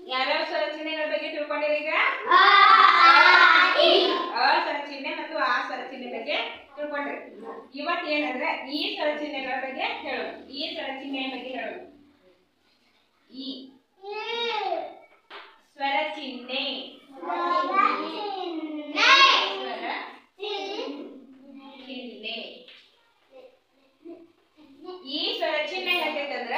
ಯಾವ್ಯಾವ ಸ್ವರ ಚಿಹ್ನೆಗಳ ಬಗ್ಗೆ ತಿಳ್ಕೊಂಡಿರಿ ಈಗ? ಅ ಸ್ವರ ಚಿಹ್ನೆ ಮತ್ತು ಆ ಸ್ವರ ಚಿಹ್ನೆ ಬಗ್ಗೆ ತಿಳ್ಕೊಂಡ್ರಿ. ಇವತ್ತು ಏನಂದ್ರೆ ಈ ಸ್ವರ ಚಿಹ್ನೆಗಳ ಬಗ್ಗೆ ಹೇಳೋಣ. ಈ ಸ್ವರ ಚಿಹ್ನೆಯ ಬಗ್ಗೆ ಹೇಳೋಣ. ಈ ಸ್ವರ ಚಿಹ್ನೆ ಈ ಸ್ವರ ಚಿಹ್ನೆ ಹೇಗೈತಂದ್ರ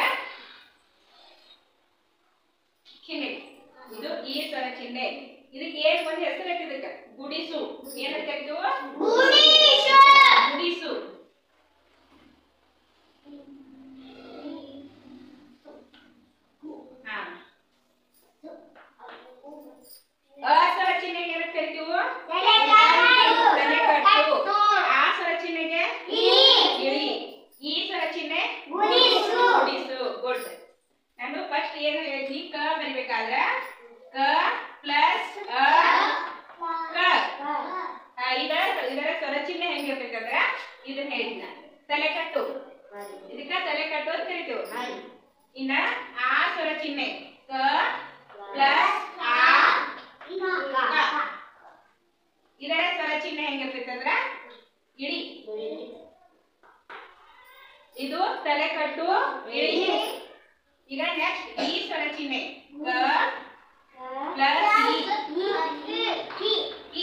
ಚಿಹ್ನೆ ಇದು ಈ ಸ್ವರ ಚಿಹ್ನೆ. ಇದಕ್ಕೆ ಏನ್ ಒಂದು ಹೆಸರು ಐತಿ. ಇದಕ್ಕೆ ಗುಡಿಸು. ಏನಂತ ಕರಿತೀವಿ? ಗುಡಿಸು. ಅ ಸ್ವರ ಚಿಹ್ನೆಗೆ ಏನಂತ ಕರಿತೀವಿ? ತಲೆಕಟ್ಟು. ಆ ಸ್ವರ ಚಿಹ್ನೆಗೆ ಇಳಿ. ಈ ಸ್ವರ ಚಿಹ್ನೆ ಗುಡಿಸು. ಗುಡ್. ನಾನು ಫಸ್ಟ್ ಏನು ಹೇಳಿದ್ನಿ, ಕ ಬರಿಬೇಕಾದ್ರೆ ಕ ಪ್ಲಸ್ ಅ ಕ. ಇದರ ಸ್ವರ ಚಿಹ್ನೆ ಹೆಂಗಿರ್ತೈತಂದ್ರ ಇದನ್ನ ಹೇಳಿದ್ನ ತಲೆಕಟ್ಟು. ಇದಕ್ಕ ತಲೆಕಟ್ಟು ಅಂತ ಕರಿತೀವಿ. ಇನ್ನ ಆ ಸ್ವರ ಚಿಹ್ನೆ ಕ ಪ್ಲಸ್ ಆ ಇದರ ಸ್ವರ ಚಿಹ್ನೆ ಹೆಂಗಿರ್ತೈತಂದ್ರ ಇಳಿ. ಇದು ತಲೆಕಟ್ಟು ಇಳಿ. ಈಗ ನೆಕ್ಸ್ಟ್ ಈ ಸ್ವರ ಚಿಹ್ನೆ ಕ ಪ್ಲಸ್ ಇ.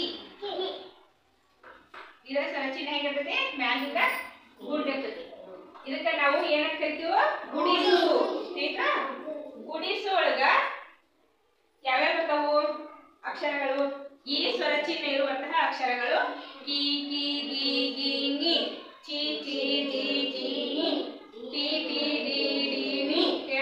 ಇದರ ಸ್ವರ ಚಿಹ್ನೆ ಹೇಗಿರ್ತದೆ? ಮ್ಯಾಲಿಂದ ಗುಡ್ ಇರ್ತದೆ. ಇದಕ್ಕೆ ನಾವು ಏನಂತ ಕರಿತೀವಿ? ಗುಡಿಸು. ಆಯ್ತಾ? ಗುಡಿಸು ಒಳಗ ಯಾವ್ಯಾವ ಬರ್ತಾವು ಅಕ್ಷರಗಳು? ಈ ಸ್ವರ ಚಿಹ್ನೆ ಇರುವಂತಹ ಅಕ್ಷರಗಳು ಕಿ ಕಿ ಗಿ ಗಿ ನಿ, ಚಿ ಚಿ ಡಿ ಜಿ ನಿ, ಟಿ ಟಿ ಡಿ ಡಿ ನಿ.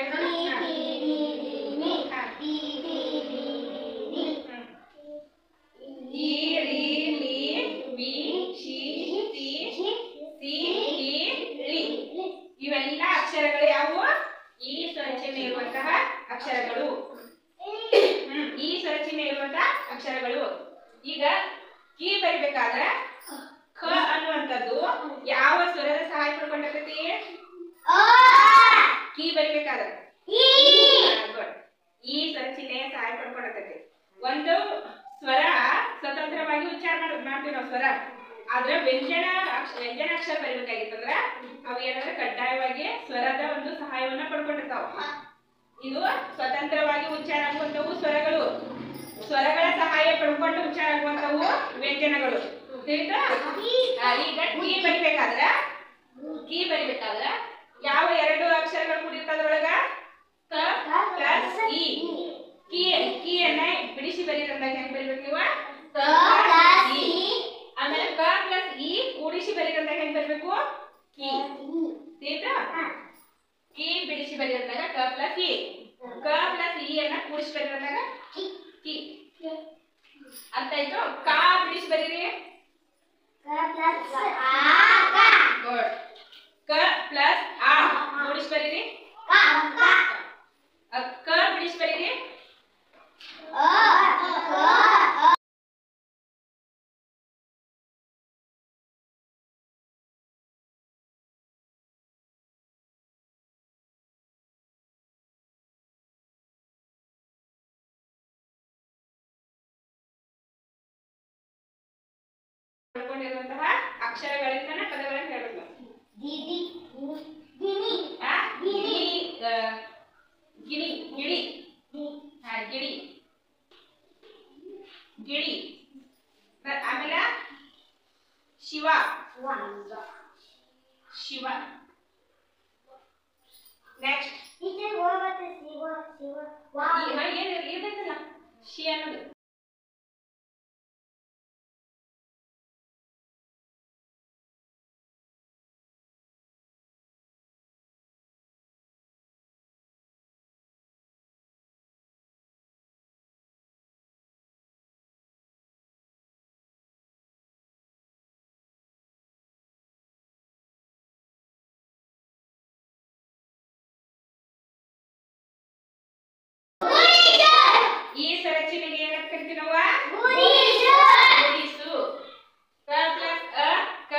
ಈ ರಿ ಲಿ ವಿ ಶಿ ಸಿ ಸಿ ಡಿ ಳಿ. ಇವೆಲ್ಲ ಅಕ್ಷರಗಳು ಯಾವುವು? ಈ ಸ್ವರ ಚಿಹ್ನೆ ಇರುವಂತಹ ಅಕ್ಷರಗಳು. ಈ ಸ್ವರ ಚಿಹ್ನೆ ಇರುವಂತಹ ಅಕ್ಷರಗಳು. ಈಗ ಕಿ ಬರಿಬೇಕಾದ್ರೆ ಕ ಅನ್ನುವಂಥದ್ದು ಯಾವ ಸ್ವರದ ಸಹಾಯ ಪಡ್ಕೊಂಡಿರ್ತೈತಿ? ಕಿ ಬರಿಬೇಕಾದ್ರೆ ಈ ಸ್ವರ ಚಿಹ್ನೆಯ ಸಹಾಯ ಪಡ್ಕೊಂಡಿರ್ತೈತಿ. ಒಂದು ಸ್ವರ ಸ್ವತಂತ್ರವಾಗಿ ಉಚ್ಚಾರ ಮಾಡ್ತೀವಿ ನಾವು ಸ್ವರ. ಆದ್ರೆ ವ್ಯಂಜನಾಕ್ಷರ ಬರಿಬೇಕಾಗಿತ್ತಂದ್ರ ಅವು ಏನಂದ್ರೆ ಕಡ್ಡಾಯವಾಗಿ ಸ್ವರದ ಒಂದು ಸಹಾಯವನ್ನ ಪಡ್ಕೊಂಡಿರ್ತಾವ. ಇದು ಸ್ವತಂತ್ರವಾಗಿ ಉಚ್ಚಾರ ಆಗುವಂತವು ಸ್ವರಗಳು. ಸ್ವರಗಳ ಸಹಾಯ ಪಡ್ಕೊಂಡು ಉಚ್ಚಾರ ಆಗುವಂತವು ವ್ಯಂಜನಗಳು. ತಿಳಿತಾ? ಈಗ ಕಿ ಬರಿಬೇಕಾದ್ರ ಯಾವ ಎರಡು ಅಕ್ಷರಗಳು ಕೂಡಿರ್ತದ್ರೊಳಗ? ಕ ಪ್ಲಸ್ ಇ. ಕೀಯನ್ನ ಬಿಡಿಸಿ ಬರೀರಂದಾಗ ಹೆಂಗ್ ಬರಿಬೇಕು ನೀವು? ಕ ಪ್ಲಸ್ ಇ. ಆಮೇಲೆ ಕ ಪ್ಲಸ್ ಇ ಕೂಡಿಸಿ ಬರೀರಂದಾಗ ಹೆಂಗ್ ಬರಬೇಕು? ಕಿ. ತಿಳಿತಾ? ಕಿ ಬಿಡಿಸಿ ಬರೀರಂದಾಗ ಕ ಪ್ಲಸ್ ಇ. ಕ ಪ್ಲಸ್ ಇ ಅನ್ನ ಕೂಡಿಸಿ ಬರೀರಂದಾಗ ಕಿ. ಅರ್ಥ ಆಯ್ತು? ಕ ಬಿಡಿಸಿ ಬರೀರಿ. ಗುಡ್. ಕ ಪ್ಲಸ್ ಆ ಕೂಡಿಸಿ ಬರೀರಿ. ಕ ಬಿಡಿಸಿ ಬರೀರಿ. ಪಡ್ಕೊಂಡಿರುವಂತಹ ಅಕ್ಷರಗಳಿಂದ ಪದಗಳನ್ನು ಹೇಳಬೇಕು. ಗಿಡಿ, ಗಿಣಿ, ಗಿಣಿ, ಗಿಳಿ, ಗಿಳಿ, ಗಿಳಿ. ಆಮೇಲೆ ಶಿವ, ಶಿವ. ನೆಕ್ಸ್ಟ್ ಏನಿರ್ತೈತಲ್ಲ ಶಿ ಅನ್ನೋದು. ಈ ಸ್ವರ ಚಿಹ್ನೆಗೆ ಏನಂತ ಕರಿತೀವಿ ನಾವು? ಗುಡಿಸು. ಕ ಪ್ಲಸ್ ಅ ಕ.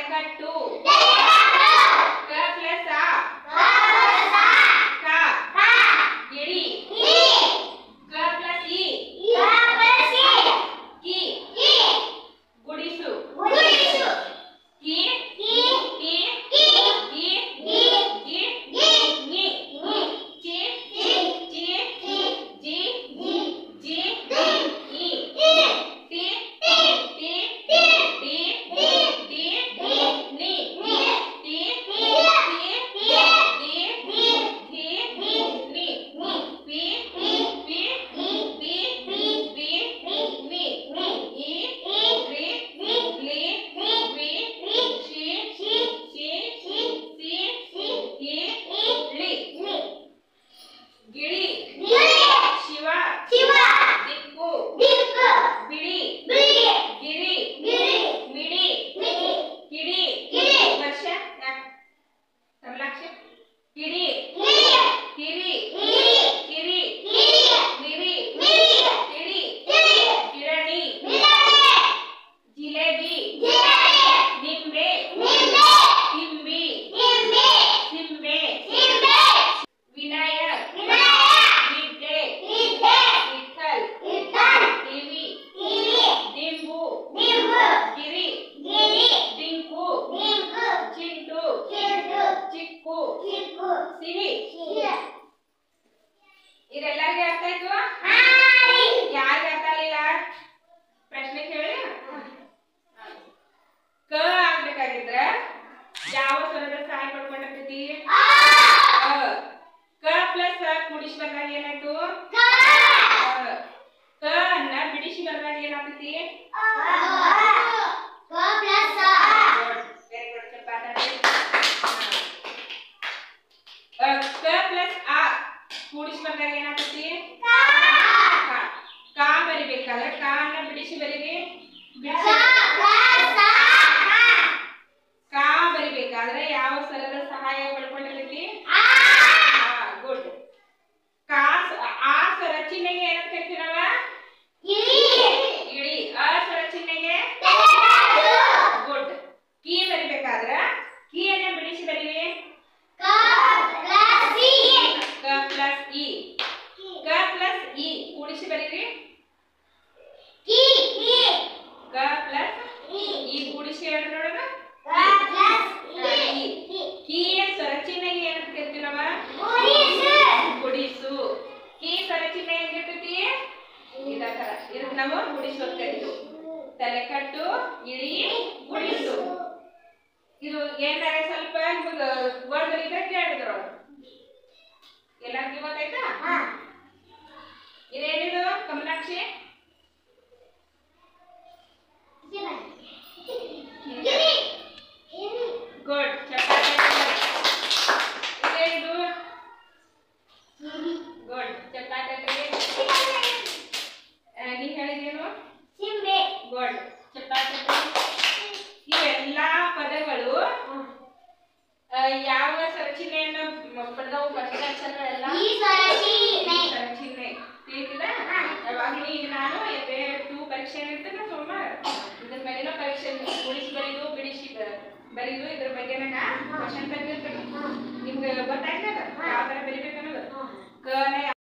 ತಲೆಕಟ್ಟು. ಕ ಪ್ಲಸ್ ಆ ಕ. ಪ್ಲಸ್ ಕೂಡಿಸಿ ಬಂದಾಗ ಏನಾಯ್ತು ಕ ಅನ್ನ ಬಿಡಿಸಿ ಬಂದಾಗ ಏನಾಗ್ತೈತಿ ವೆರಿ ಗುಡ್ ಚಪಾತಿ ಕ ಪ್ಲಸ್ ಆ ಕೂಡಿಸಿ ಬಂದಾಗ ಏನಾಗ್ತೈತಿ ಕಾ ಬರಿಬೇಕಾದ್ರೆ ಕಾ ಅನ್ನ ಬಿಡಿಸಿ ಬರೀರಿ ಕಾ ಬರಿಬೇಕಾದ್ರೆ ಯಾವ ಸ್ವರದ ಸಹಾಯ ಪಡ್ಕೊಂಡಿರ್ತೈತಿ ಗುಡ್ ಕಾ ಆ ಸ್ವರ ಚಿಹ್ನೆಗೆ ಏನಂತ ಕರಿತೀವಿ ನಾವ ಇಳಿ ಆ ಸ್ವರ ಚಿಹ್ನೆಗೆ ಗುಡ್ ಕೀ ಬರಿಬೇಕಾದ್ರ ಕೀಯನ್ನ ಬಿಡಿಸಿ ಬರೀರಿ ಕ ಪ್ಲಸ್ ಇ ಕೂಡಿಸಿ ಬರೀರಿ ಕ ಪ್ಲಸ್ ಇ ಕೂಡಿಸಿ ಹೇಳಿ ನೋಡೋಣ ಕೀಯ ಸ್ವರ ಚಿಹ್ನೆಗೆ ಏನಂತ ಕರಿತೀವಿ ನಾವ ಗುಡಿಸು ಕೀ ಸ್ವರ ಚಿಹ್ನೆ ಹೆಂಗಿರ್ತೈತಿ ಇದ ತರ ಇದಕ್ಕೆ ನಾವು ಗುಡಿಸು ಅಂತ ಕರಿತೀವಿ ತಲೆಕಟ್ಟು ಇಳಿ ಗುಡಿಸು ಇದು ಏನಾರ ಸ್ವಲ್ಪ ನಿಮಗೆ ವರ್ಡ್ ಬರೀದ್ರೆ ಕೇಳಿದ್ರು ಎಲ್ಲರಿಗೂ ಗೊತ್ತಾಯ್ತಾ ಇದೇನಿದು ಕಮಲಾಕ್ಷಿ ಗುಡ್ ಚಪಾತಿ ಇದೇನಿದು ಗುಡ್ ಚಪಾತಿ ನೀ ಹೇಳಿದೇನು ಗುಡ್ ಚಪಾತಿ ಇವೆಲ್ಲಾ ಪದಗಳು ಯಾವ ಸ್ವರಚಿಹ್ನೆಯನ್ನು ಪಡೆದವು ಫಸ್ಟ್ ಅಕ್ಷರಗಳೆಲ್ಲ ಸ್ವರಚಿಹ್ನೆ ತಿಳಿತಿಲ್ಲ ಯಾವಾಗಲೂ ಈಗ ನಾನು ಟೂ ಪರೀಕ್ಷೆ ಇರ್ತದೆ ಸೋಮವಾರ ಇದ್ರ ಮೇಲಿನ ಪರೀಕ್ಷೆ ಉಳಿಸಿ ಬರೀದು ಬಿಡಿಸಿ ಬರೀದು ಇದ್ರ ಬಗ್ಗೆ ಕ್ವಶನ್ ಬಂದಿರ್ತದೆ ನಿಮ್ಗೆ ಗೊತ್ತಾಯ್ತದ ಯಾವ ತರ ಬರಿಬೇಕನ್ನೋದು ಕ